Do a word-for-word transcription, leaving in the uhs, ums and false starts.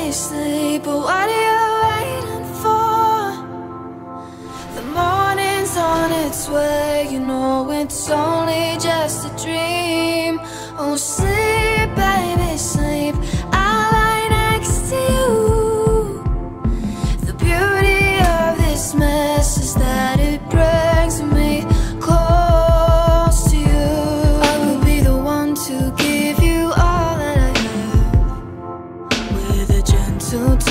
baby, sleep. But what are you waiting for? The morning's on its way, you know it's only just a dream. Oh, sleep, baby, sleep. I'll lie next to you. The beauty of this mess is that it brings me close to you. I will be the one to give you all that I have, with a gentle